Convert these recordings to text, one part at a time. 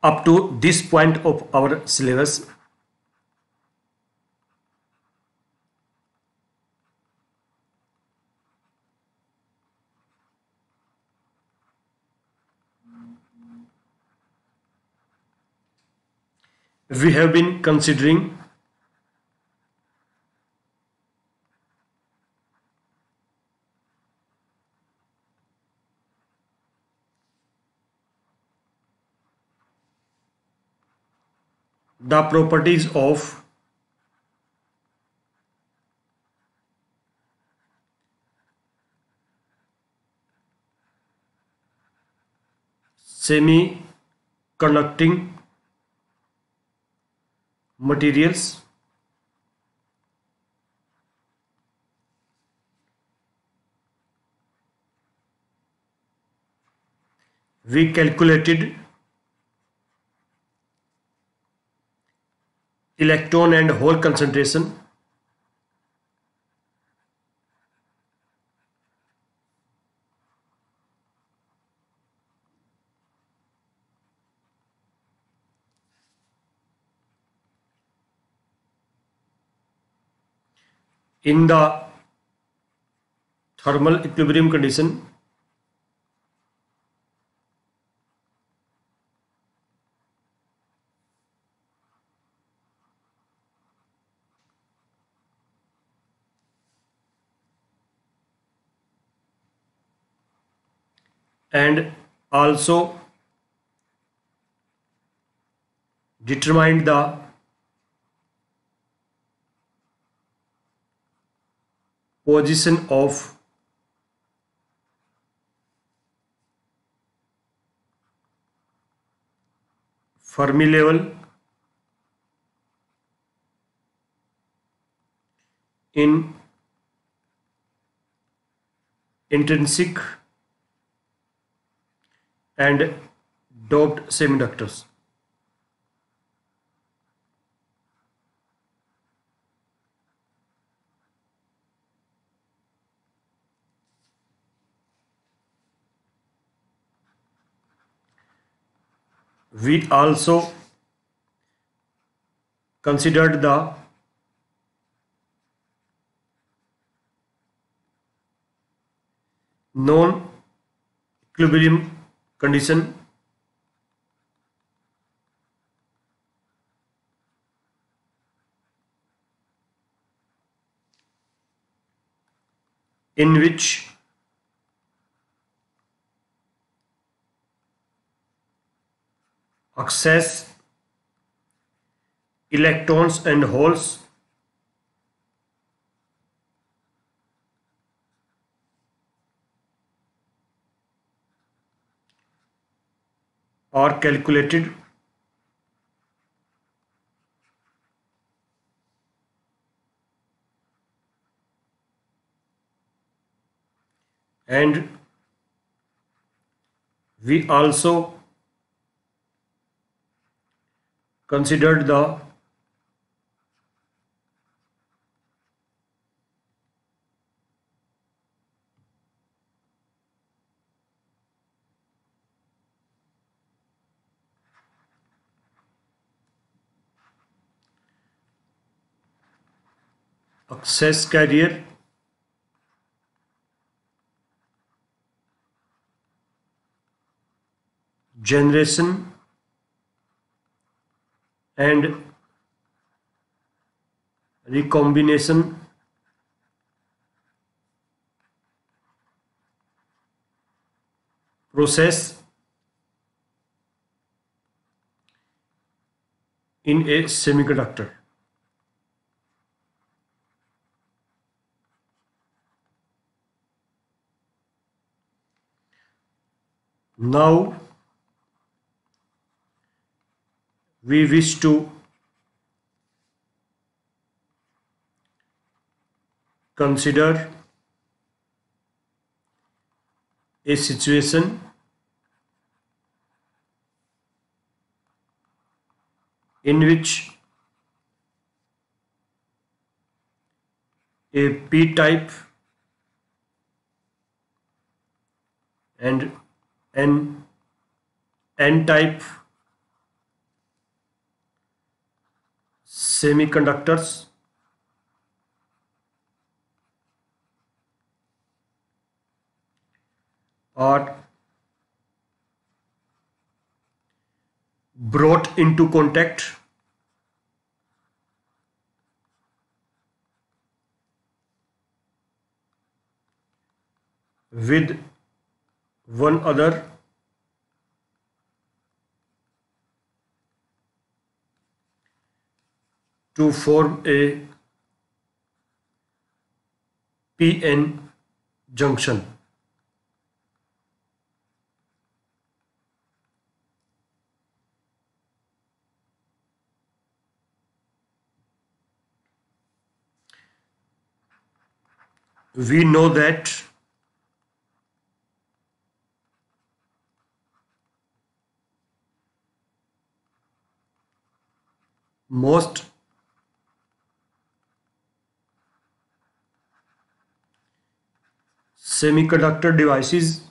up to this point of our syllabus, we have been considering the properties of semi-conducting materials. We calculated electron and hole concentration, in the thermal equilibrium condition. And also determined the position of Fermi level in intrinsic and doped semiconductors. We also considered the non-equilibrium condition in which excess electrons and holes are calculated and we also considered the excess carrier generation and recombination process in a semiconductor. Now we wish to consider a situation in which a p-type and an n-type semiconductors are brought into contact with one another to form a p-n junction. We know that most semiconductor devices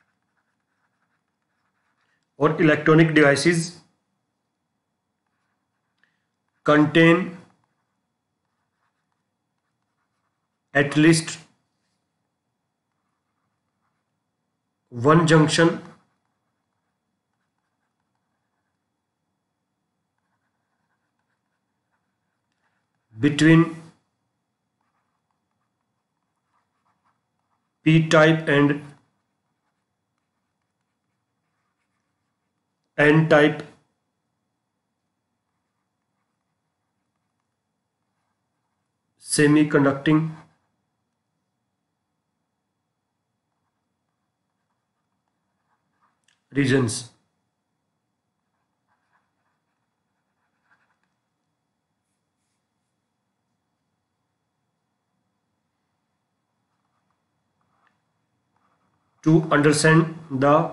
or electronic devices contain at least one junction between p-type and n-type semiconducting regions. To understand the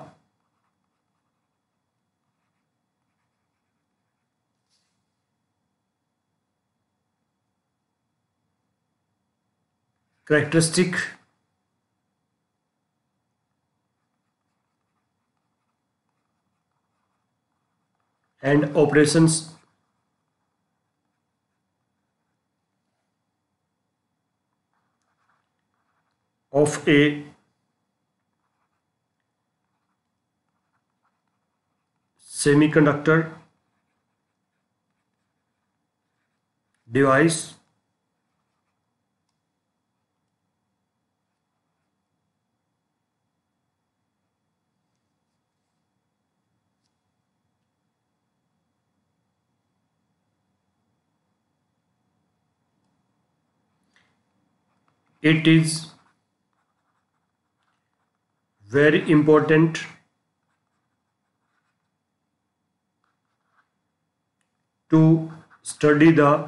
characteristic and operations of a semiconductor device, it is very important to study the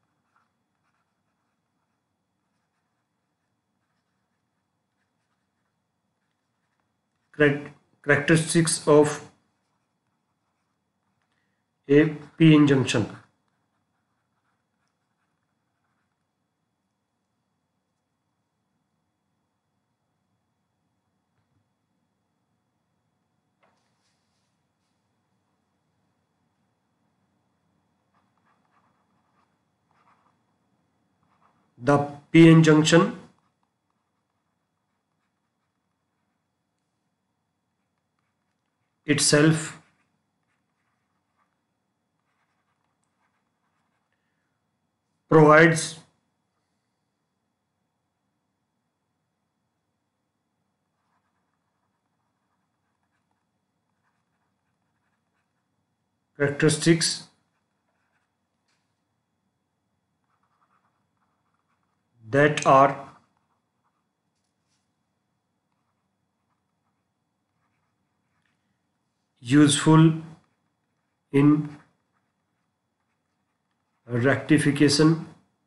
characteristics of a p-n junction. The p-n junction itself provides characteristics that are useful in rectification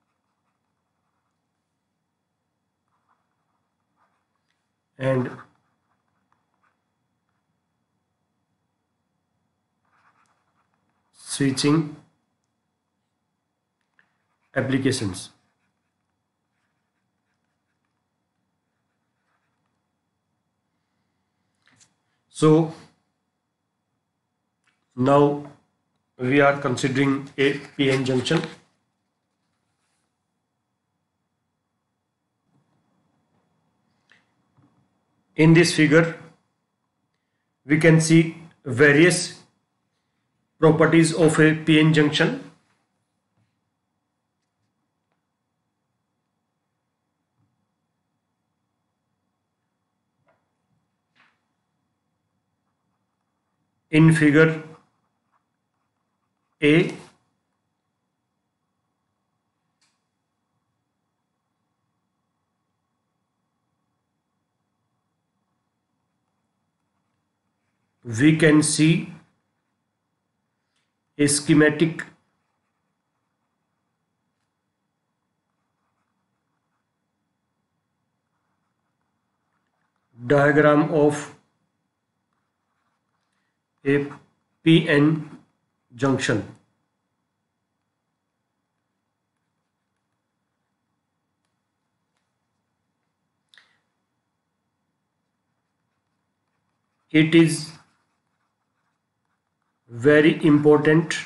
and switching applications. So now we are considering a p-n junction. In this figure, we can see various properties of a p-n junction. In figure A, we can see a schematic diagram of a p-n junction. It is very important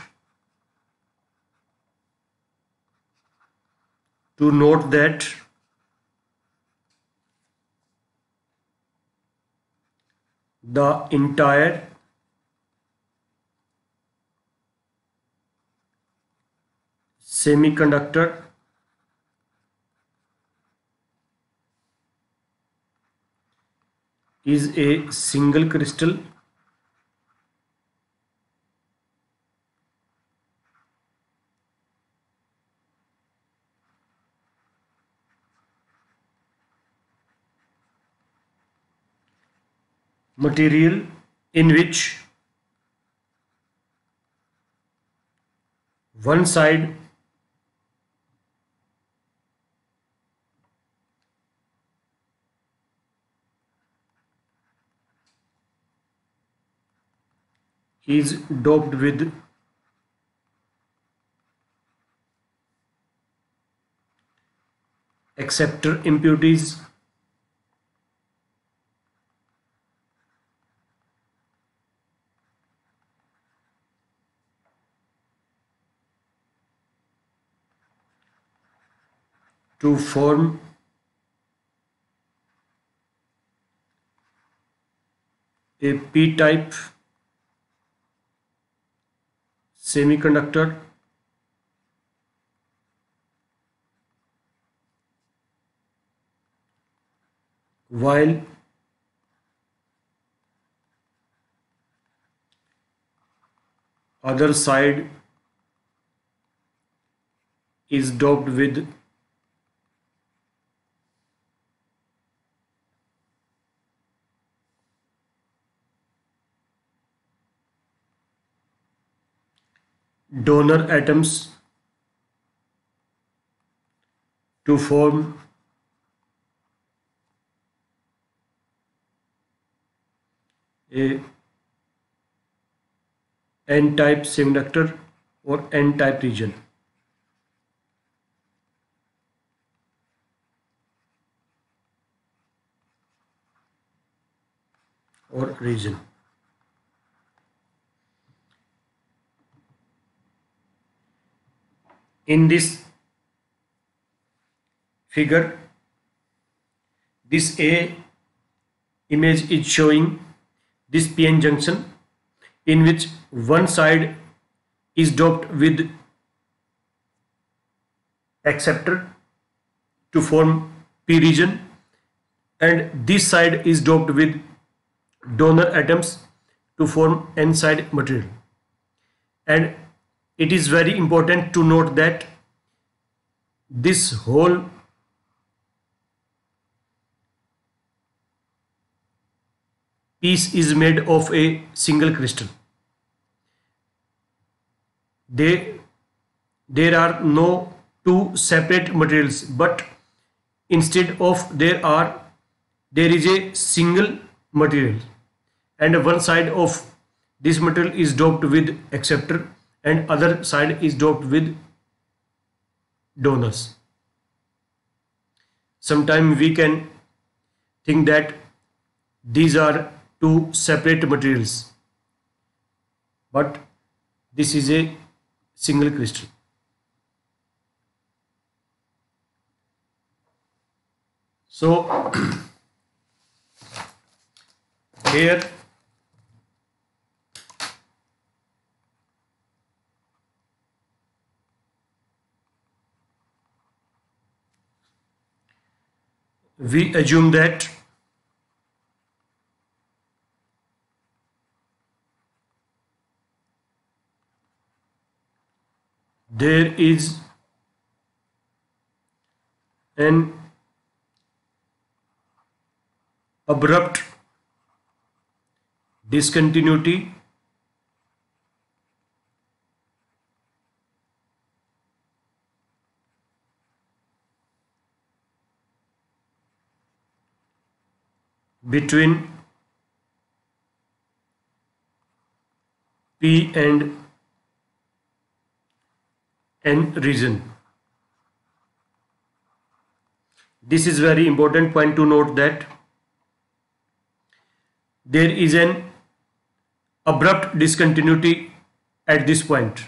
to note that the entire semiconductor is a single crystal material in which one side is doped with acceptor impurities to form a p-type semiconductor, while other side is doped with donor atoms to form a n-type semiconductor or n-type region or region. In this figure, this A image is showing this p-n junction in which one side is doped with acceptor to form p region and this side is doped with donor atoms to form n-side material. And it is very important to note that this whole piece is made of a single crystal. There are no two separate materials, but instead of there is a single material, and one side of this material is doped with acceptor and other side is doped with donors. Sometimes we can think that these are two separate materials, but this is a single crystal. So Here we assume that there is an abrupt discontinuity between P and N region. This is very important point to note that there is an abrupt discontinuity at this point.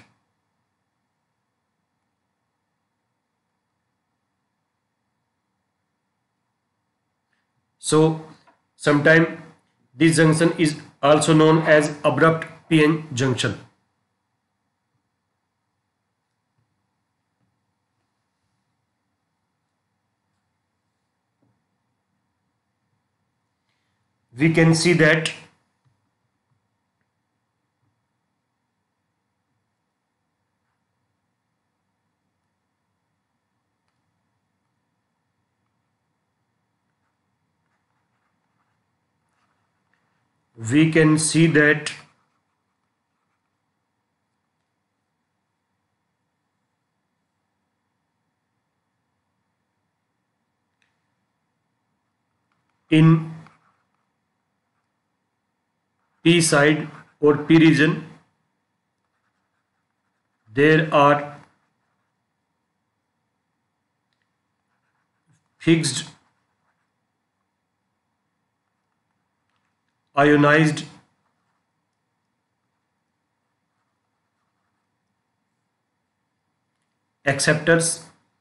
So sometime this junction is also known as abrupt PN junction. We can see that we can see that in P side or P region there are fixed ionized acceptors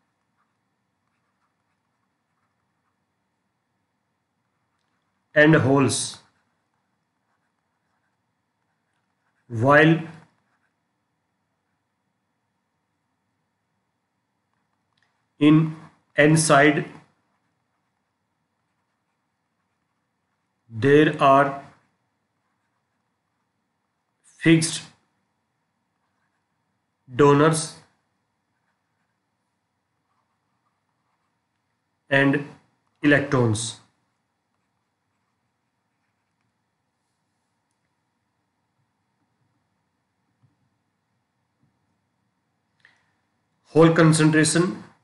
and holes, while in N side there are fixed donors and electrons. Hole concentration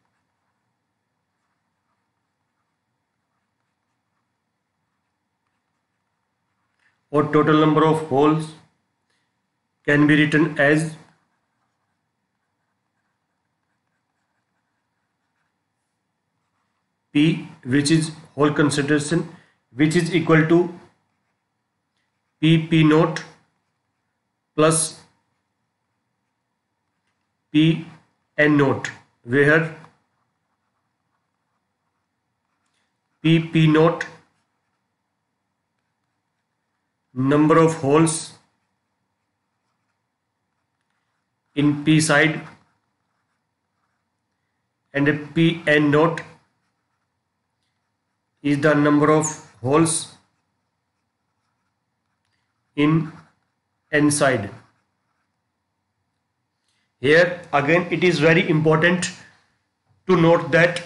or total number of holes can be written as P, which is hole concentration, which is equal to P naught plus P N naught, where P naught number of holes in P side and P N naught is the number of holes in N side. Here again it is very important to note that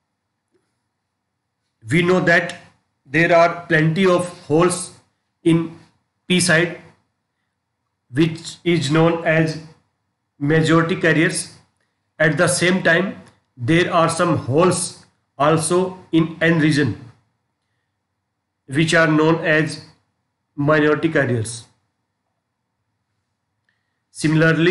we know that there are plenty of holes in P side which is known as majority carriers. At the same time there are some holes also in N region which are known as minority carriers. Similarly,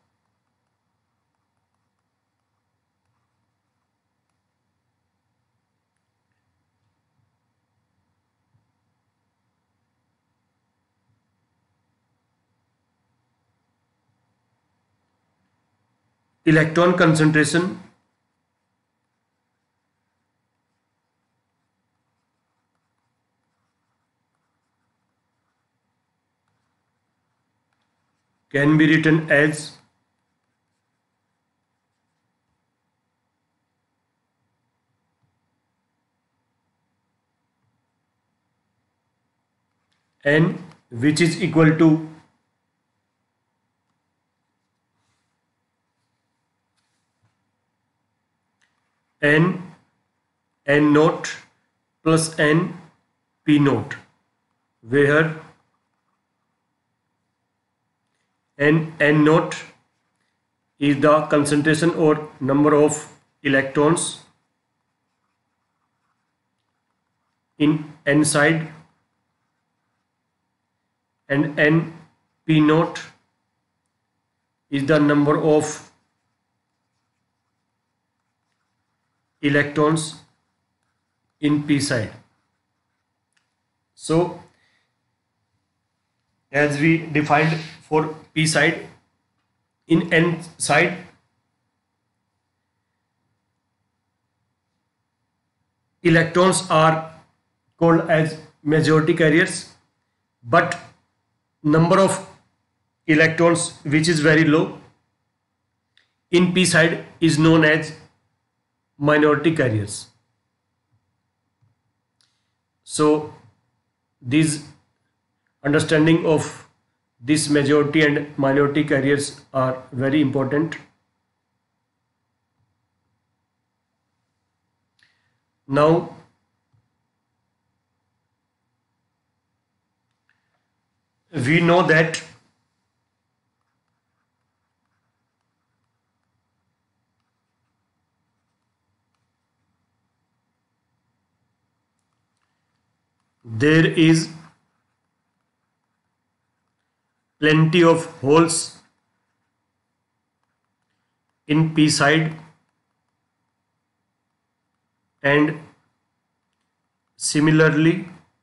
electron concentration can be written as n, which is equal to n naught plus n p naught, where n naught is the concentration or number of electrons in n side, and n p naught is the number of electrons in p side. So as we defined for p side, in n side electrons are called as majority carriers, but number of electrons which is very low in p side is known as minority carriers. So this understanding of this majority and minority carriers are very important. Now we know that there is plenty of holes in p side, and similarly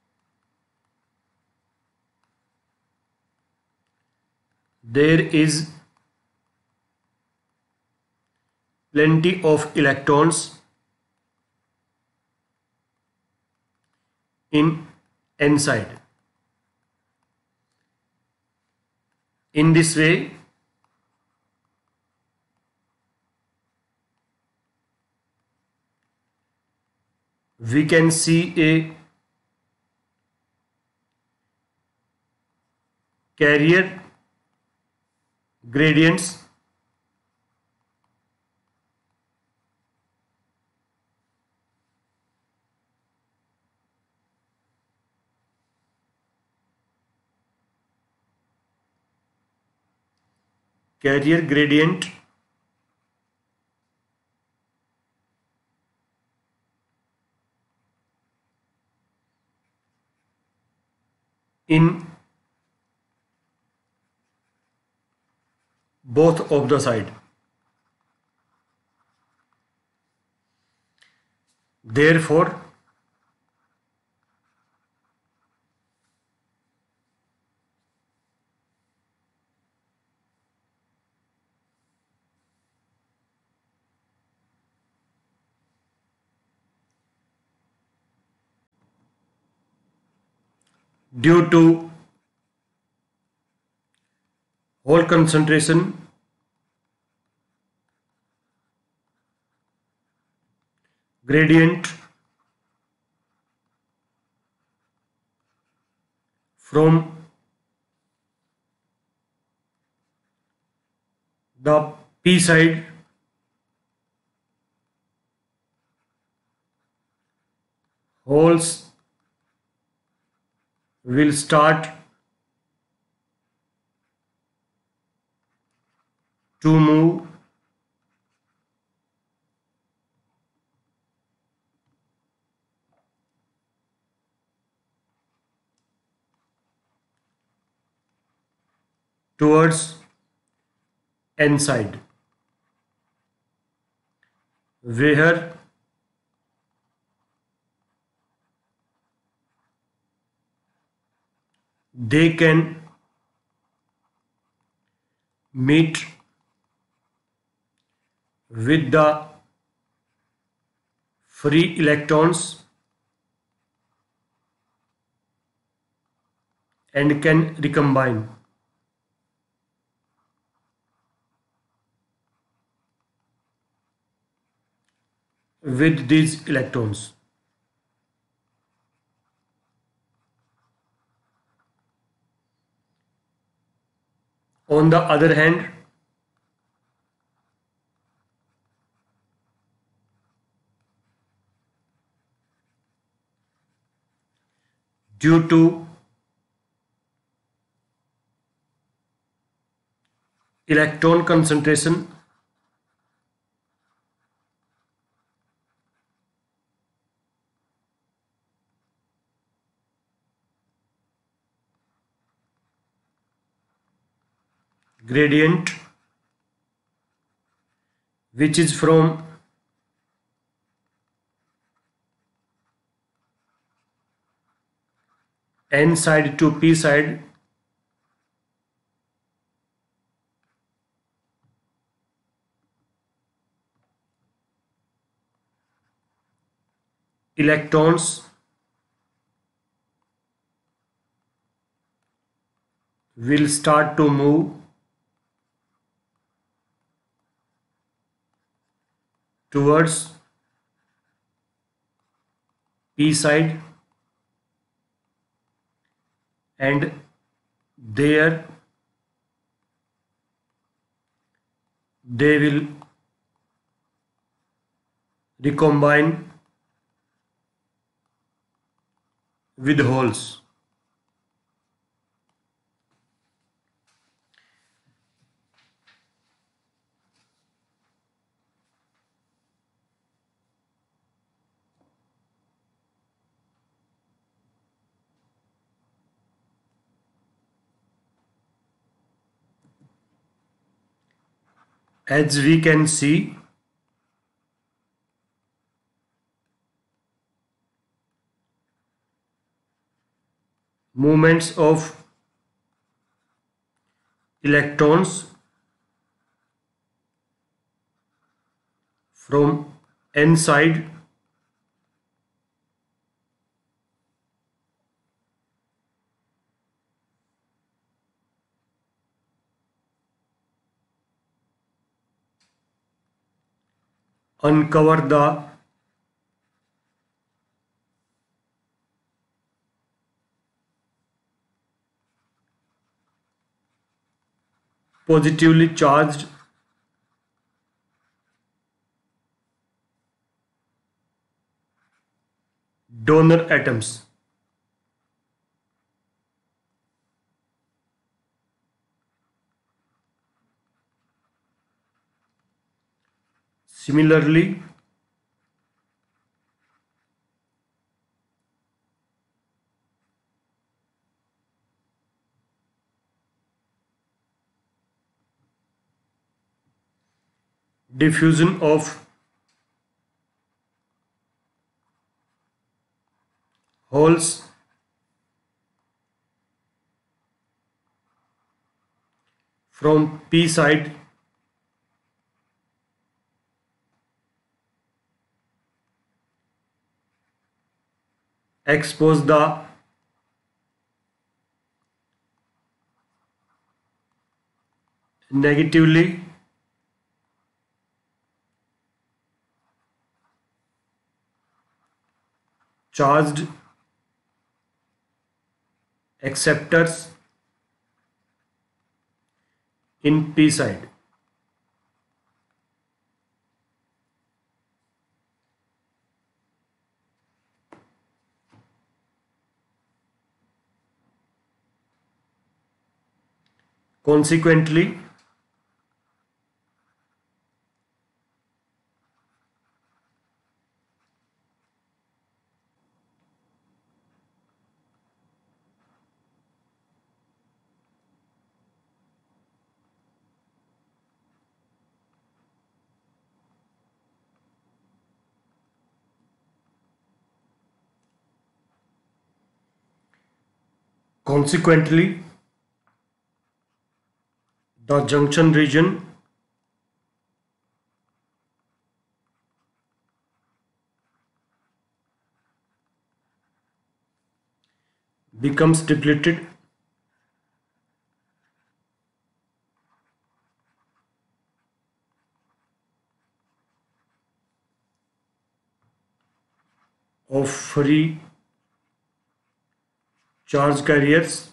there is plenty of electrons in n side. In this way we can see a carrier gradients carrier gradient in both of the side. Therefore due to hole concentration gradient from the p side holes will start to move towards n side, where they can meet with the free electrons and can recombine. with these electrons. On the other hand, due to electron concentration, gradient, which is from n side to p side, electrons will start to move towards p side, and there they will recombine with holes. As we can see, movements of electrons from n side uncover the positively charged donor atoms. Similarly, diffusion of holes from p side expose the negatively charged acceptors in p side. Consequently, consequently, the junction region becomes depleted of free charge carriers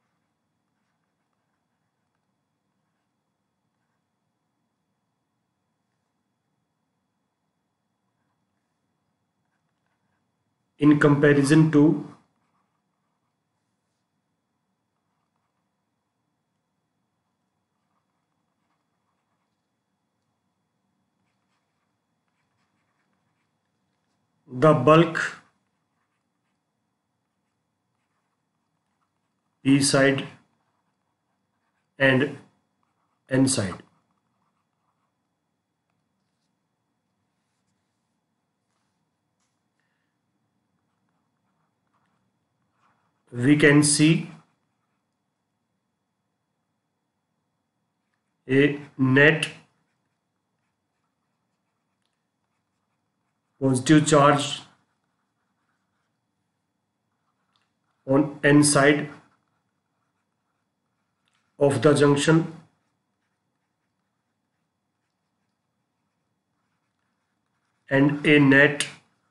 in comparison to the bulk P side and N side. We can see a net positive charge on N side of the junction and a net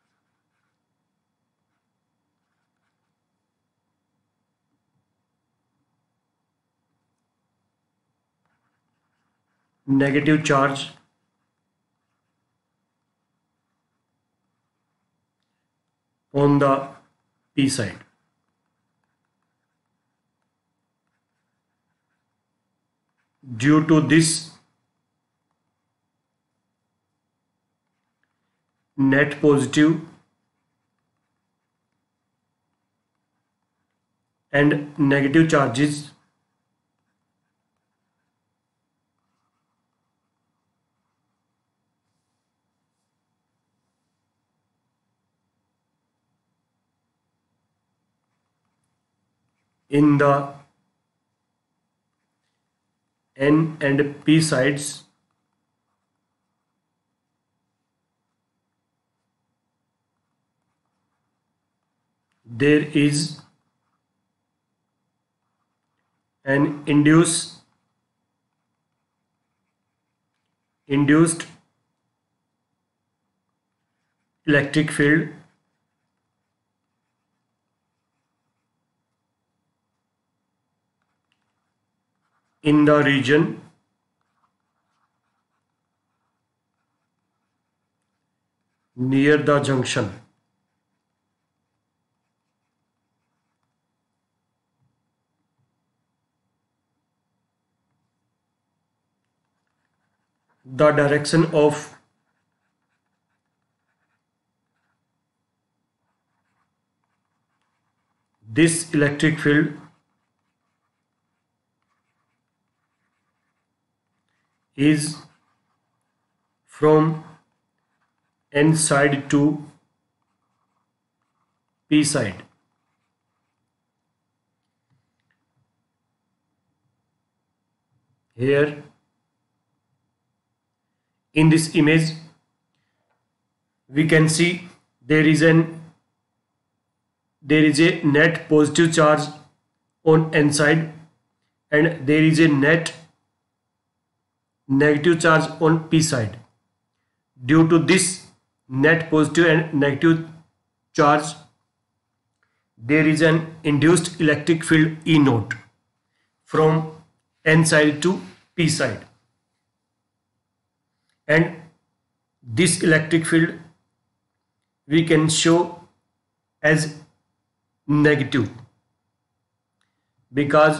negative charge on the P side. Due to this net positive and negative charges in the N and P sides, there is an induced electric field in the region near the junction. The direction of this electric field is from N side to P side. Here in this image we can see there is a net positive charge on N side and there is a net negative charge on P side. Due to this net positive and negative charge, there is an induced electric field E naught from N side to P side, and this electric field we can show as negative because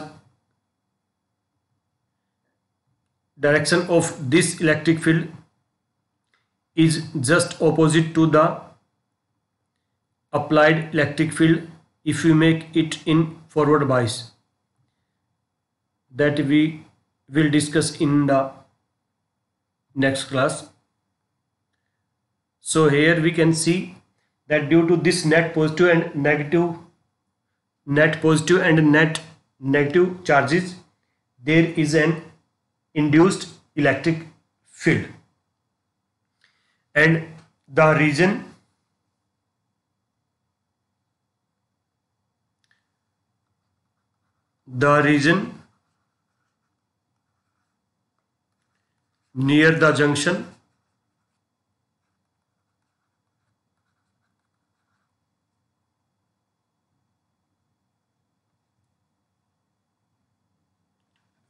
direction of this electric field is just opposite to the applied electric field if we make it in forward bias, that we will discuss in the next class. So here we can see that due to this net positive and net negative charges, there is an induced electric field, and the region near the junction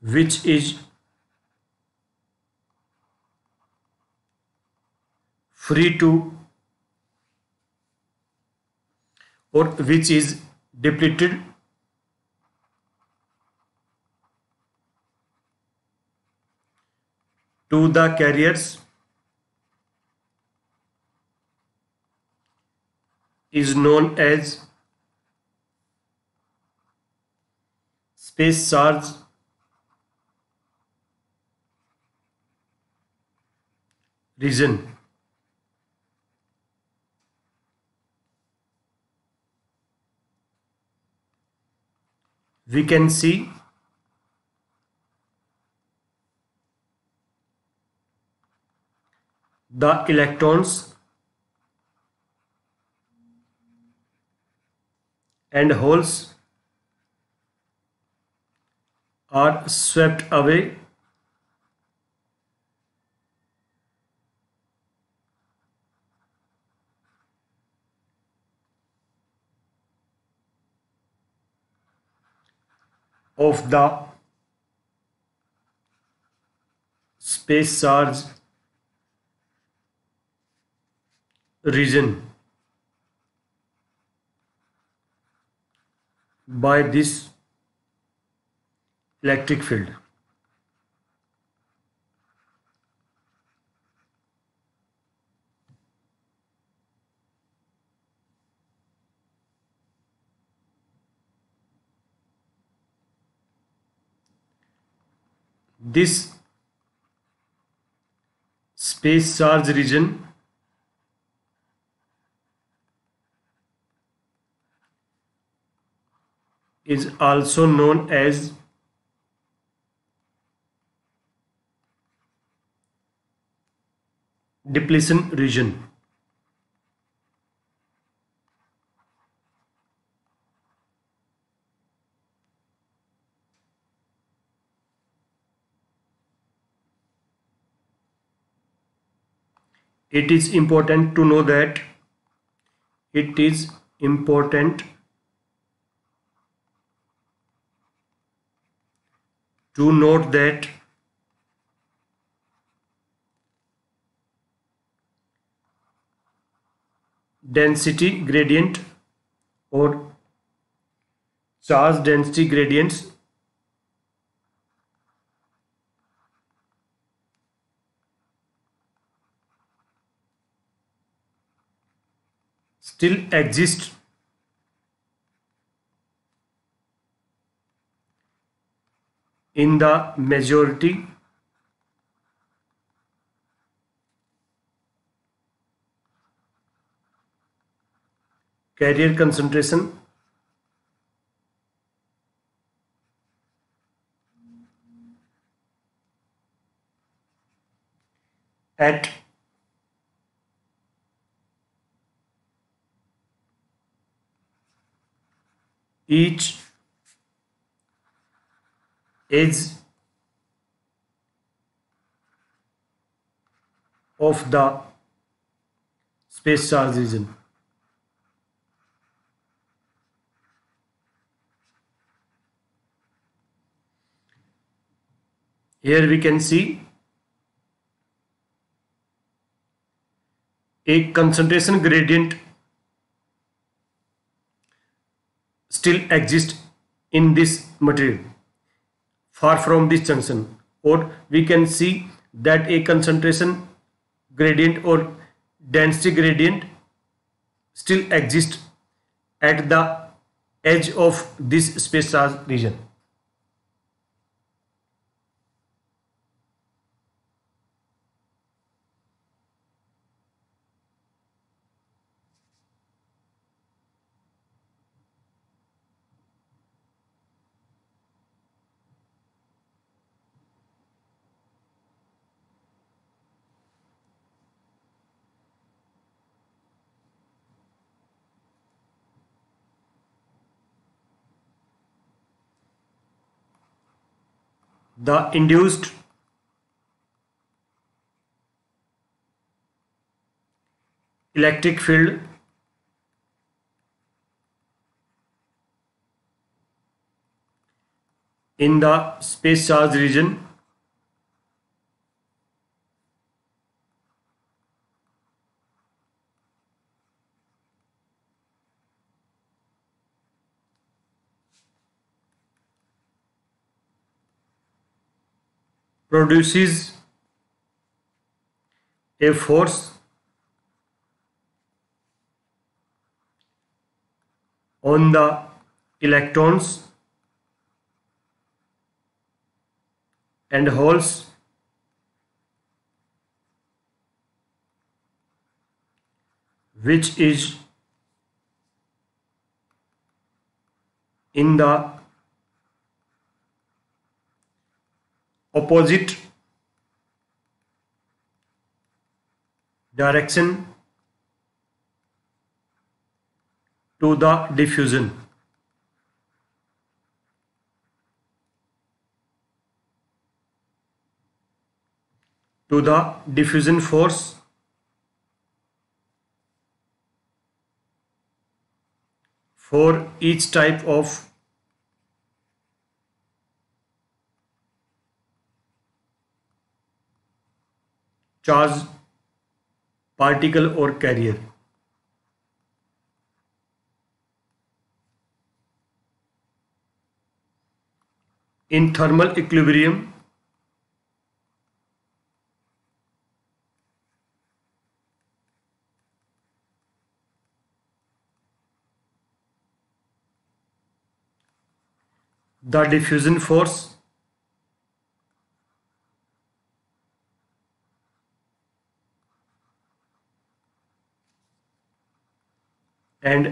which is free to or which is depleted to the carriers is known as space charge region. We can see the electrons and holes are swept away of the space charge region by this electric field. This space charge region is also known as depletion region. It is important to know that it is important to note that density gradient or charge density gradients still exist in the majority carrier concentration at each edge of the space charge region. Here we can see a concentration gradient still exists in this material far from this junction, or we can see that a concentration gradient or density gradient still exists at the edge of this space charge region. The induced electric field in the space charge region produces a force on the electrons and holes which is in the opposite direction to the diffusion. To the diffusion force for each type of charged particle or carrier. In thermal equilibrium, the diffusion force and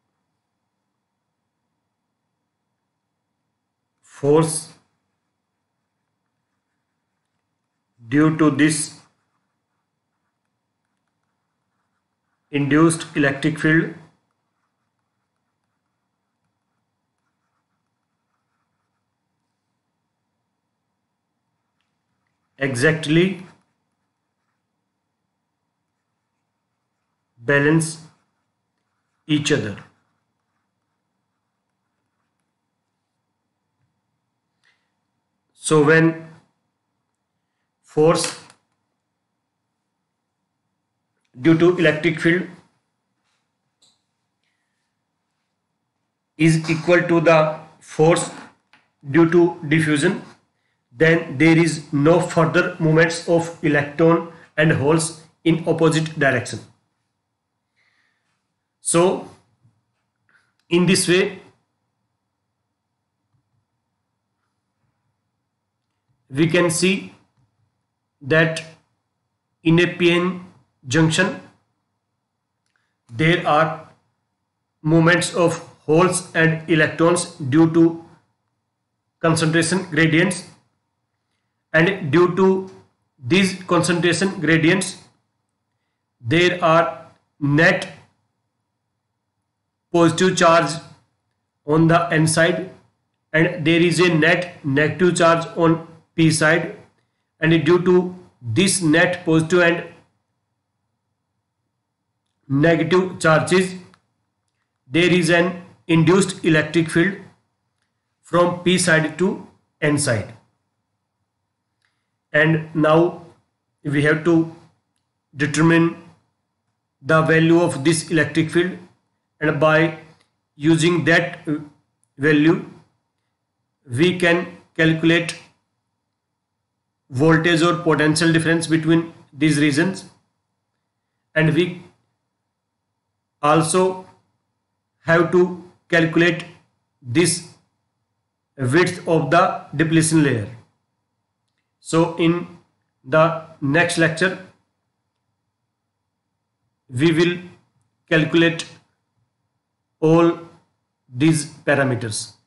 force due to this induced electric field exactly balance each other. So when force due to electric field is equal to the force due to diffusion, then there is no further movements of electron and holes in opposite direction. So in this way we can see that in a p-n junction there are movements of holes and electrons due to concentration gradients, and due to these concentration gradients there are net positive charge on the n side and there is a net negative charge on p side, and due to this net positive and negative charges there is an induced electric field from p side to n side. And now we have to determine the value of this electric field, and by using that value we can calculate voltage or potential difference between these regions, and we also have to calculate this width of the depletion layer. So in the next lecture we will calculate all these parameters.